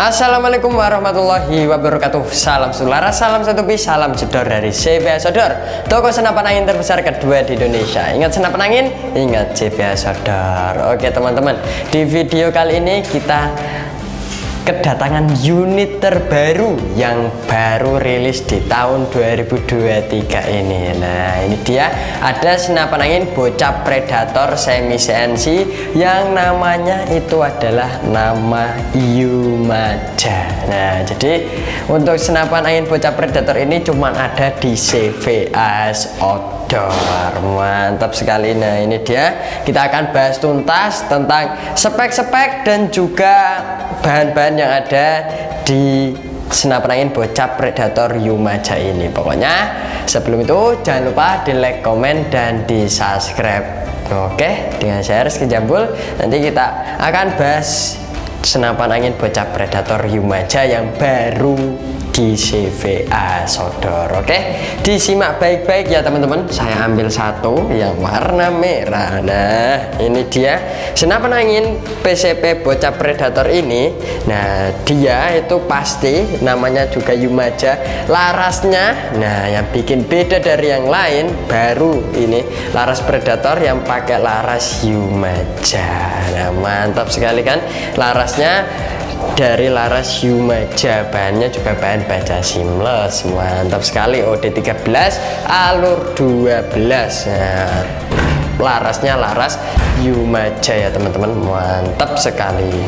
Assalamualaikum warahmatullahi wabarakatuh. Salam sularas, salam satu piece, salam jedor dari CBA Sodor, toko senapan angin terbesar kedua di Indonesia. Ingat senapan angin, ingat CBA Sodor. Oke teman-teman, di video kali ini kita kedatangan unit terbaru yang baru rilis di tahun 2023 ini. Nah, ini dia, ada senapan angin bocap predator semi CNC yang namanya itu adalah nama Yumaja. Nah, jadi untuk senapan angin bocap predator ini cuma ada di CBA Outdoor. Mantap sekali. Nah, ini dia, kita akan bahas tuntas tentang spek-spek dan juga bahan-bahan yang ada di senapan angin bocap predator Yumaja ini. Pokoknya sebelum itu jangan lupa di like, komen, dan di subscribe. Oke, dengan saya Rizky Jambul, nanti kita akan bahas senapan angin bocap predator Yumaja yang baru di CBA Sodor. Oke, disimak baik-baik ya teman-teman. Saya ambil satu yang warna merah. Nah, ini dia senapan angin PCP bocap predator ini. Nah, dia itu pasti namanya juga Yumaja. Larasnya, nah yang bikin beda dari yang lain, baru ini laras predator yang pakai laras Yumaja. Nah, mantap sekali kan larasnya dari laras Yumaja, bahannya juga bahan baja seamless. Mantap sekali, OD13 alur 12. Nah, larasnya laras Yumaja ya teman-teman, mantap sekali.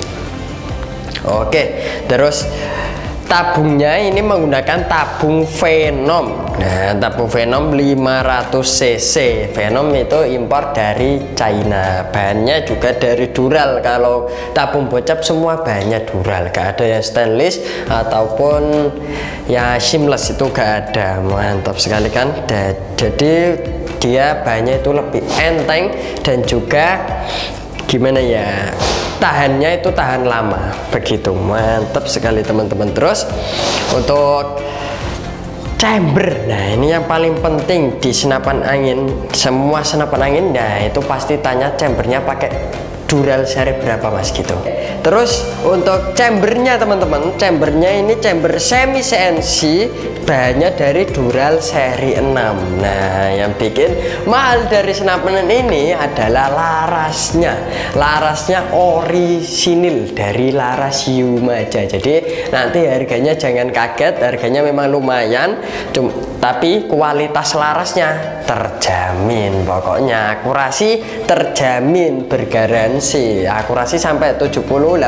Oke, terus tabungnya ini menggunakan tabung Venom. Nah, tabung Venom 500 cc. Venom itu impor dari China. Bahannya juga dari Dural. Kalau tabung bocap semua bahannya Dural, gak ada yang stainless ataupun ya seamless, itu gak ada. Mantap sekali kan. Jadi dia bahannya itu lebih enteng dan juga gimana ya, tahannya itu tahan lama begitu. Mantap sekali teman-teman. Terus untuk chamber, nah ini yang paling penting di senapan angin. Semua senapan angin, nah itu pasti tanya chambernya pakai Dural seri berapa mas gitu. Terus untuk chambernya teman-teman, chambernya ini chamber semi CNC, bahannya dari Dural seri 6. Nah, yang bikin mahal dari senapan ini adalah larasnya. Larasnya orisinil dari laras Yumaja. Jadi nanti harganya jangan kaget, harganya memang lumayan, tapi kualitas larasnya terjamin. Pokoknya akurasi terjamin, bergaransi akurasi sampai 70-80.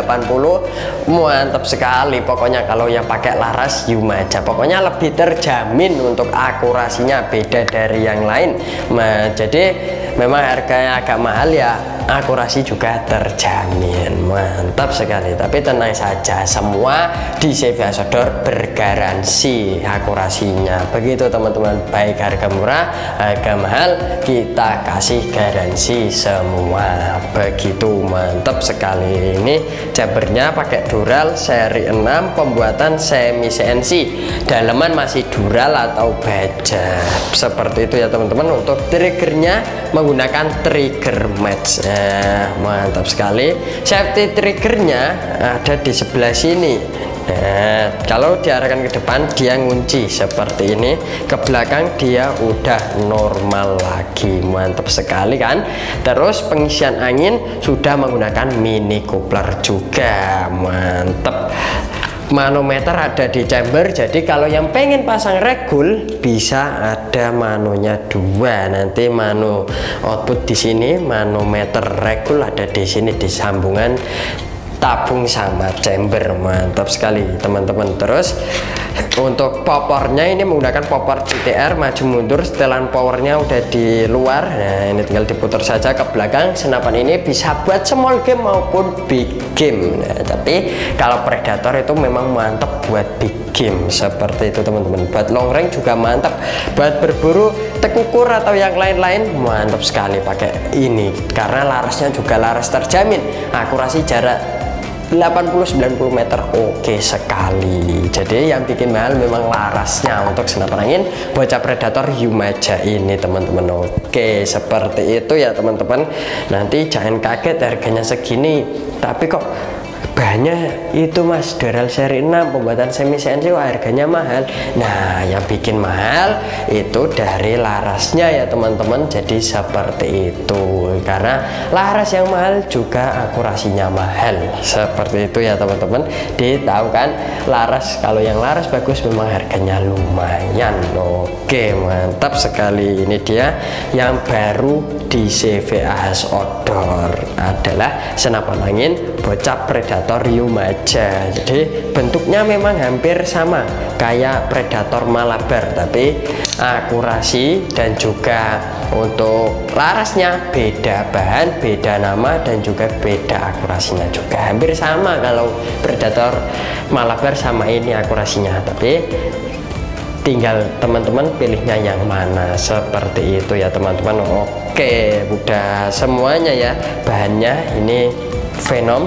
Mantap sekali pokoknya kalau yang pakai laras Yumaja. Pokoknya lebih terjamin untuk akurasinya, beda dari yang lain. Nah, jadi memang harganya agak mahal ya, akurasi juga terjamin. Mantap sekali. Tapi tenang saja, semua di CBA Sodor bergaransi akurasinya. Begitu teman-teman, baik harga murah, harga mahal, kita kasih garansi semua. Begitu, mantap sekali. Ini chambernya pakai Dural seri 6, pembuatan semi CNC, daleman masih Dural atau baja. Seperti itu ya teman-teman. Untuk triggernya menggunakan trigger match. Mantap sekali. Safety triggernya ada di sebelah sini. Nah, kalau diarahkan ke depan dia ngunci seperti ini, ke belakang dia udah normal lagi. Mantap sekali kan. Terus pengisian angin sudah menggunakan mini coupler juga. Mantap. Manometer ada di chamber, jadi kalau yang pengen pasang regul bisa ada manonya dua. Nanti mano output di sini, manometer regul ada di sini di sambungan tabung sama chamber. Mantap sekali teman-teman. Terus untuk popornya ini menggunakan popor GTR maju mundur, setelan powernya udah di luar. Nah, ini tinggal diputar saja ke belakang. Senapan ini bisa buat small game maupun big game. Nah, tapi kalau predator itu memang mantap buat big game seperti itu teman-teman. Buat long range juga mantap, buat berburu tekukur atau yang lain-lain mantap sekali pakai ini, karena larasnya juga laras terjamin, akurasi jarak 80-90 meter oke sekali. Jadi yang bikin mahal memang larasnya untuk senapan angin bocap predator Yumaja ini teman-teman. Oke, seperti itu ya teman-teman. Nanti jangan kaget harganya segini, tapi kok bahannya itu Mas, Doral seri 6 pembuatan semi CNC, harganya mahal. Nah, yang bikin mahal itu dari larasnya ya teman-teman. Jadi seperti itu, karena laras yang mahal juga akurasinya mahal, seperti itu ya teman-teman. Tahu kan, laras, kalau yang laras bagus memang harganya lumayan. Oke, mantap sekali. Ini dia yang baru di CVAS Outdoor, adalah senapan angin bocap Predator Yumaja. Jadi bentuknya memang hampir sama kayak Predator Malabar, tapi akurasi dan juga untuk larasnya beda bahan, beda nama, dan juga beda akurasinya juga hampir sama. Kalau Predator Malabar sama ini akurasinya, tapi tinggal teman-teman pilihnya yang mana, seperti itu ya teman-teman. Oke, udah semuanya ya bahannya. Ini Venom,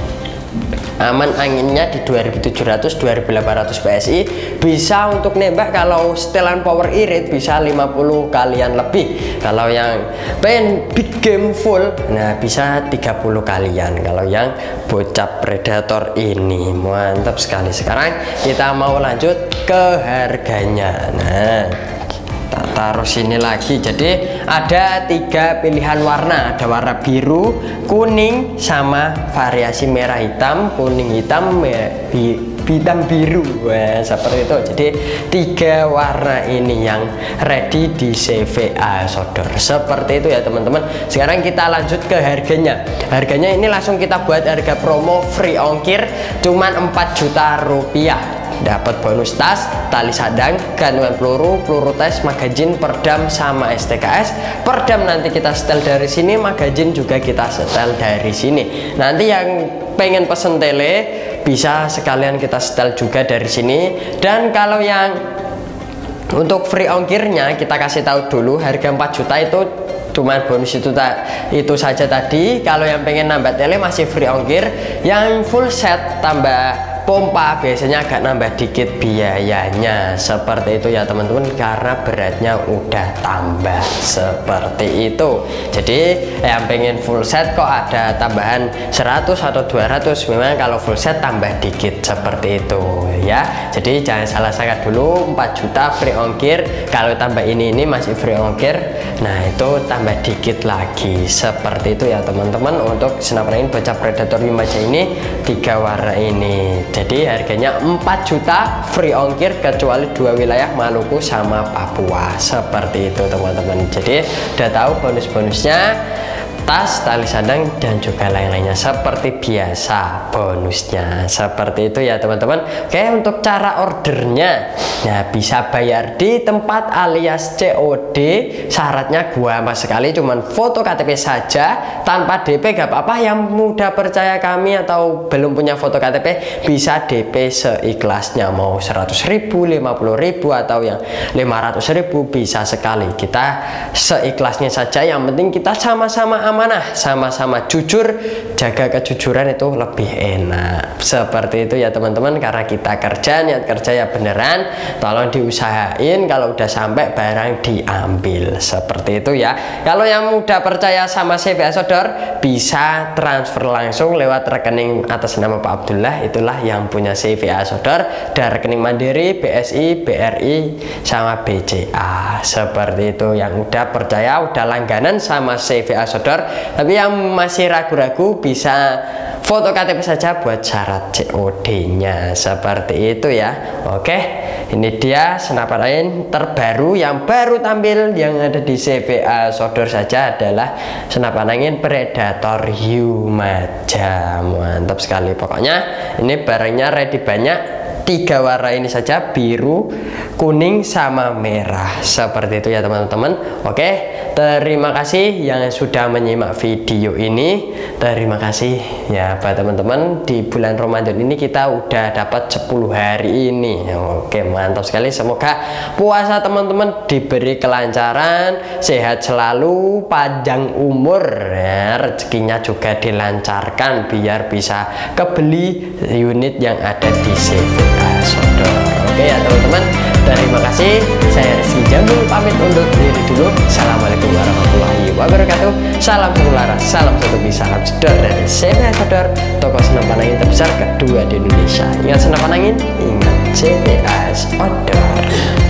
aman anginnya di 2700-2800 PSI, bisa untuk nembak kalau setelan power irit bisa 50 kalian lebih. Kalau yang pengen big game full, nah bisa 30 kalian. Kalau yang bocap Predator ini mantap sekali. Sekarang kita mau lanjut ke harganya. Nah, taruh sini lagi. Jadi ada 3 pilihan warna, ada warna biru, kuning, sama variasi merah hitam, kuning hitam, hitam biru. Wah, seperti itu. Jadi 3 warna ini yang ready di CVAS Outdoor, seperti itu ya teman-teman. Sekarang kita lanjut ke harganya. Harganya ini langsung kita buat harga promo free ongkir, cuman 4 juta rupiah. Dapat bonus tas, tali sadang, gantungan peluru, peluru tes, magazin, perdam, sama STKS. Perdam nanti kita setel dari sini, magazin juga kita setel dari sini. Nanti yang pengen pesen tele bisa sekalian kita setel juga dari sini. Dan kalau yang untuk free ongkirnya kita kasih tahu dulu, harga 4 juta itu cuman bonus itu saja tadi. Kalau yang pengen nambah tele masih free ongkir. Yang full set tambah pompa biasanya agak nambah dikit biayanya, seperti itu ya teman-teman, karena beratnya udah tambah, seperti itu. Jadi yang pengen full set kok ada tambahan 100 atau 200, memang kalau full set tambah dikit, seperti itu ya. Jadi jangan salah sangka dulu, 4 juta free ongkir, kalau tambah ini masih free ongkir, nah itu tambah dikit lagi, seperti itu ya teman-teman. Untuk senapan angin bocap Predator Yumaja ini 3 warna ini. Jadi harganya 4 juta free ongkir kecuali 2 wilayah, Maluku sama Papua, seperti itu teman-teman. Jadi udah tahu bonus-bonusnya, tas, tali sandang, dan juga lain-lainnya seperti biasa bonusnya, seperti itu ya teman-teman. Oke, untuk cara ordernya, nah bisa bayar di tempat alias COD. Syaratnya gua mas sekali, cuman foto KTP saja tanpa DP gak apa-apa. Yang mudah percaya kami atau belum punya foto KTP bisa DP seikhlasnya, mau 100.000, 50.000, atau yang 500.000 bisa sekali. Kita seikhlasnya saja, yang penting kita sama-sama amanah, sama-sama jujur. Jaga kejujuran itu lebih enak, seperti itu ya teman-teman. Karena kita kerja, niat kerja ya beneran, tolong diusahain kalau udah sampai barang diambil, seperti itu ya. Kalau yang mudah percaya sama CVAS Outdoor bisa transfer langsung lewat rekening atas nama Pak Abdullah, itulah yang punya CVAS Outdoor, dan rekening Mandiri, BSI, BRI, sama BCA, seperti itu. Yang udah percaya, udah langganan sama CVAS Outdoor, tapi yang masih ragu-ragu bisa foto KTP saja buat syarat COD-nya, seperti itu ya. Oke, ini dia senapan angin terbaru yang baru tampil yang ada di CVAS Outdoor saja, adalah senapan angin Predator Yumaja. Mantap sekali pokoknya. Ini barangnya ready banyak, 3 warna ini saja, biru, kuning, sama merah, seperti itu ya teman-teman. Oke, terima kasih yang sudah menyimak video ini. Terima kasih ya buat teman-teman. Di bulan Ramadan ini kita udah dapat 10 hari ini. Oke, mantap sekali. Semoga puasa teman-teman diberi kelancaran, sehat selalu, panjang umur ya, rezekinya juga dilancarkan biar bisa kebeli unit yang ada di CVAS Outdoor. Oke ya teman-teman, terima kasih. Saya Rizky Jambul pamit undur diri dulu. Assalamualaikum warahmatullahi wabarakatuh. Salam satu laras, salam satu bis, salam jedor dari CBS Odor, toko senapan angin terbesar kedua di Indonesia. Ingat senapan angin, ingat CBS Odor.